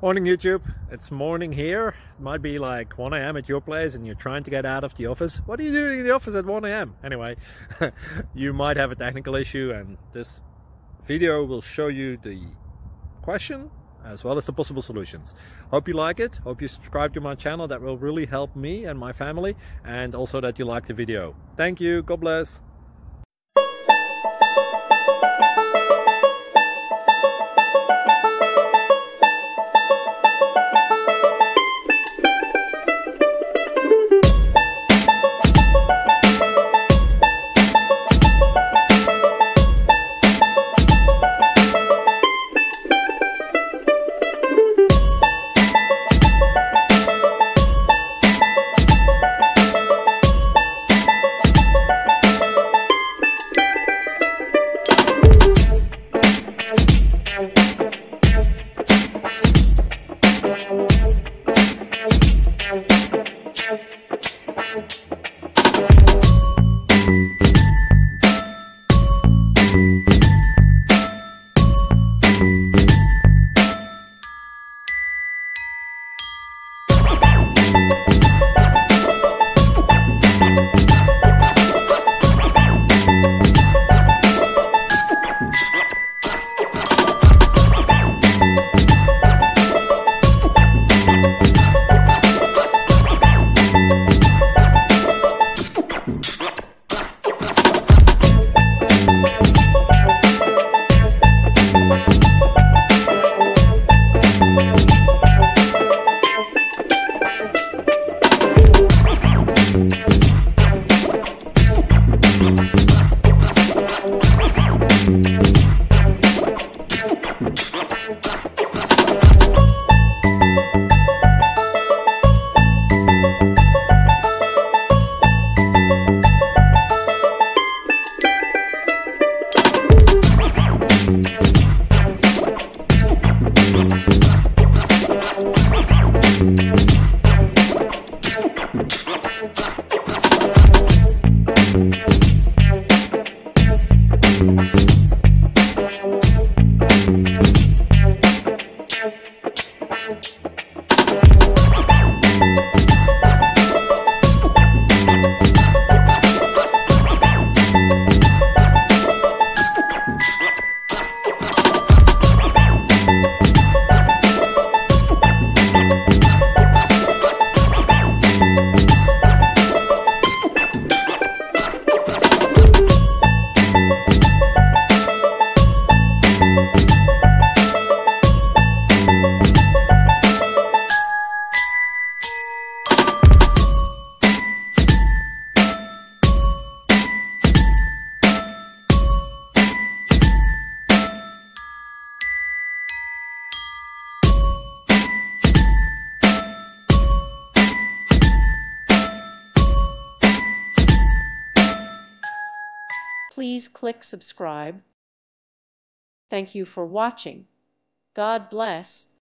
Morning YouTube, it's morning here. It might be like 1 a.m. at your place and you're trying to get out of the office. What are you doing in the office at 1 a.m.? Anyway, you might have a technical issue and this video will show you the question as well as the possible solutions. Hope you like it, hope you subscribe to my channel. That will really help me and my family, and also that you like the video. Thank you, God bless. Please click subscribe. Thank you for watching. God bless.